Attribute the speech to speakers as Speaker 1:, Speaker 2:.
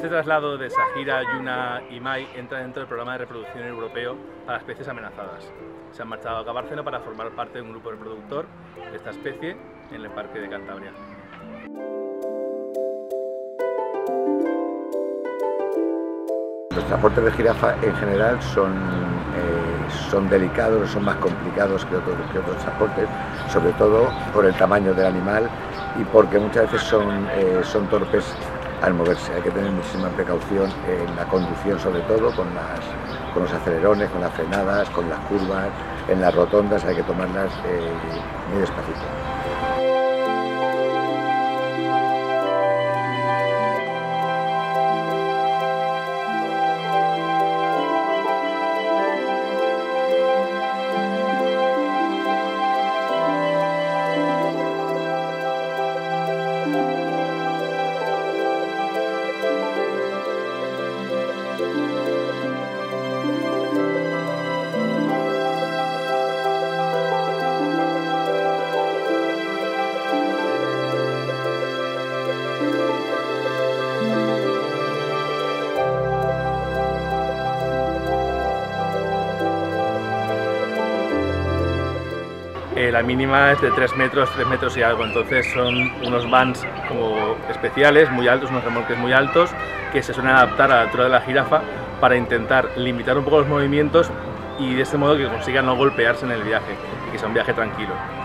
Speaker 1: Este traslado de Sahira, Yuna y Mai entra dentro del programa de reproducción europeo para especies amenazadas. Se han marchado a Bárceno para formar parte de un grupo reproductor de esta especie en el Parque de Cantabria.
Speaker 2: Los transportes de jirafa en general son delicados, son más complicados que otros transportes, sobre todo por el tamaño del animal y porque muchas veces son torpes al moverse. Hay que tener muchísima precaución en la conducción, sobre todo con los acelerones, con las frenadas, con las curvas, en las rotondas hay que tomarlas muy despacito.
Speaker 1: La mínima es de 3 metros y algo, entonces son unos vans como especiales, muy altos, unos remolques muy altos, que se suelen adaptar a la altura de la jirafa para intentar limitar un poco los movimientos y de este modo que consigan no golpearse en el viaje y que sea un viaje tranquilo.